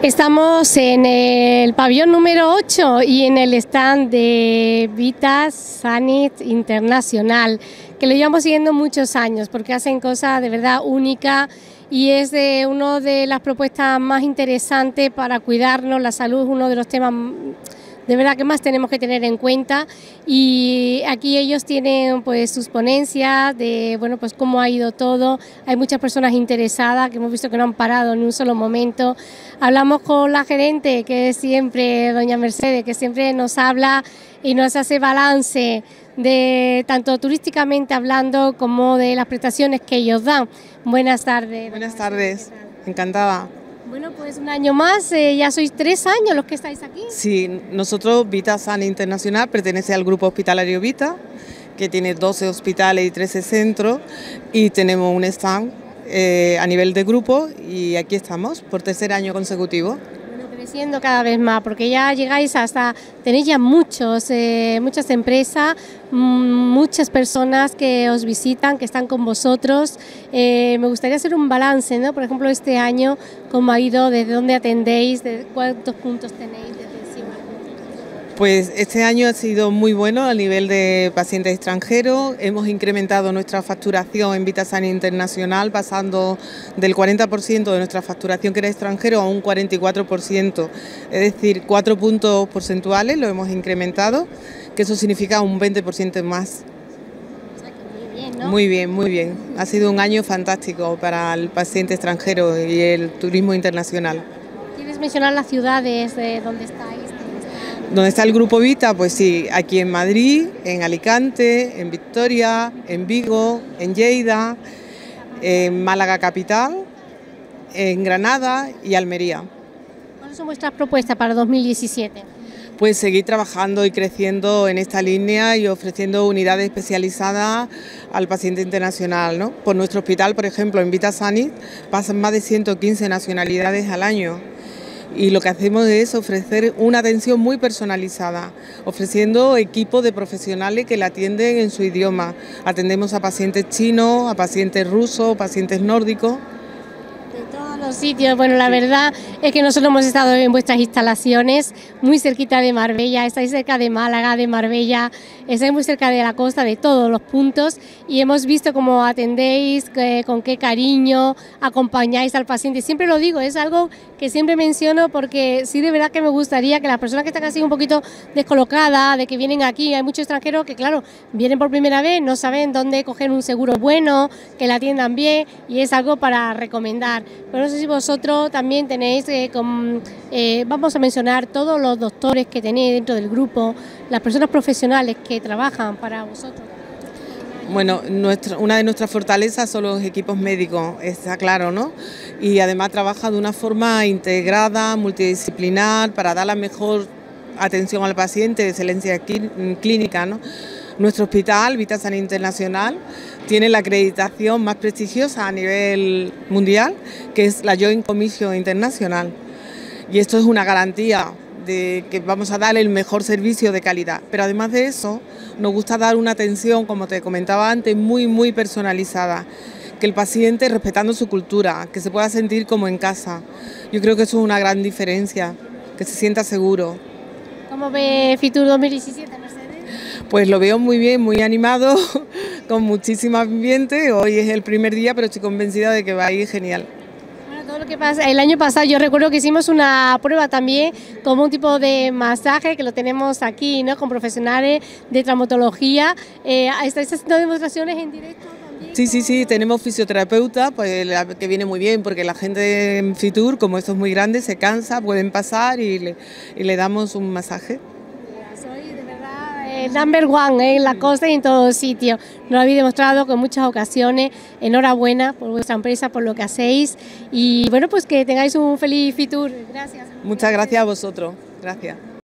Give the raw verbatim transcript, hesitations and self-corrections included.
Estamos en el pabellón número ocho y en el stand de Vita Sanit Internacional, que lo llevamos siguiendo muchos años porque hacen cosas de verdad únicas y es de una de las propuestas más interesantes para cuidarnos. La salud es uno de los temas de verdad que más tenemos que tener en cuenta, y aquí ellos tienen pues sus ponencias de bueno pues cómo ha ido todo. Hay muchas personas interesadas que hemos visto que no han parado ni un solo momento. Hablamos con la gerente, que es siempre doña Mercedes, que siempre nos habla y nos hace balance de tanto turísticamente hablando como de las prestaciones que ellos dan. Buenas tardes. Buenas tardes, encantada. Bueno, pues un año más, eh, ya sois tres años los que estáis aquí. Sí, nosotros, Vita Sanit Internacional, pertenece al grupo hospitalario Vita, que tiene doce hospitales y trece centros, y tenemos un stand eh, a nivel de grupo, y aquí estamos por tercer año consecutivo. Bueno, creciendo cada vez más, porque ya llegáis hasta, tenéis ya muchos, eh, muchas empresas, muchas personas que os visitan, que están con vosotros. Eh, me gustaría hacer un balance, ¿no? Por ejemplo, este año, ¿cómo ha ido? ¿Desde dónde atendéis? ¿De cuántos puntos tenéis de atención? Pues este año ha sido muy bueno a nivel de pacientes extranjeros. Hemos incrementado nuestra facturación en Vita Sanit Internacional, pasando del cuarenta por ciento de nuestra facturación que era extranjero a un cuarenta y cuatro por ciento, es decir, cuatro puntos porcentuales lo hemos incrementado, que eso significa un veinte por ciento más. O sea, que muy bien, ¿no? Muy bien, muy bien. Ha sido un año fantástico para el paciente extranjero y el turismo internacional. ¿Quieres mencionar las ciudades de donde estáis? ¿Dónde está el Grupo Vita? Pues sí, aquí en Madrid, en Alicante, en Victoria, en Vigo, en Lleida, en Málaga capital, en Granada y Almería. ¿Cuáles son vuestras propuestas para dos mil diecisiete? Pues seguir trabajando y creciendo en esta línea y ofreciendo unidades especializadas al paciente internacional, ¿no? Por nuestro hospital, por ejemplo, en Vita Sanit pasan más de ciento quince nacionalidades al año. Y lo que hacemos es ofrecer una atención muy personalizada, ofreciendo equipos de profesionales que la atienden en su idioma. Atendemos a pacientes chinos, a pacientes rusos, pacientes nórdicos. De todos los sitios. Bueno, la verdad es que nosotros hemos estado en vuestras instalaciones, muy cerquita de Marbella, estáis cerca de Málaga, de Marbella, estáis muy cerca de la costa, de todos los puntos, y hemos visto cómo atendéis, que, con qué cariño acompañáis al paciente. Siempre lo digo, es algo que siempre menciono porque sí, de verdad que me gustaría que las personas que están así un poquito descolocadas, de que vienen aquí, hay muchos extranjeros que claro, vienen por primera vez, no saben dónde coger un seguro bueno, que la atiendan bien, y es algo para recomendar. Pero no sé si vosotros también tenéis, eh, con, eh, vamos a mencionar todos los doctores que tenéis dentro del grupo, las personas profesionales que trabajan para vosotros. Bueno, nuestra, una de nuestras fortalezas son los equipos médicos, está claro, ¿no? Y además trabaja de una forma integrada, multidisciplinar, para dar la mejor atención al paciente, de excelencia clínica, ¿no? Nuestro hospital, Vita Sanit Internacional, tiene la acreditación más prestigiosa a nivel mundial, que es la Joint Commission Internacional. Y esto es una garantía de que vamos a dar el mejor servicio de calidad. Pero además de eso, nos gusta dar una atención, como te comentaba antes, muy, muy personalizada. Que el paciente, respetando su cultura, que se pueda sentir como en casa. Yo creo que eso es una gran diferencia, que se sienta seguro. ¿Cómo ve Fitur dos mil diecisiete, Mercedes? Pues lo veo muy bien, muy animado, con muchísimo ambiente. Hoy es el primer día, pero estoy convencida de que va a ir genial. Bueno, todo lo que pasa, el año pasado yo recuerdo que hicimos una prueba también como un tipo de masaje que lo tenemos aquí, ¿no? Con profesionales de traumatología. Eh, ¿Estáis haciendo demostraciones en directo también? Sí, sí, sí, tenemos fisioterapeuta, pues la, que viene muy bien porque la gente en Fitur, como esto es muy grande, se cansa, pueden pasar y le, y le damos un masaje. Soy de verdad eh, number one eh, en la costa y en todos sitios. Nos lo habéis demostrado con muchas ocasiones. Enhorabuena por vuestra empresa, por lo que hacéis, y bueno, pues que tengáis un feliz Fitur. Gracias. Muchas gracias a vosotros. Gracias.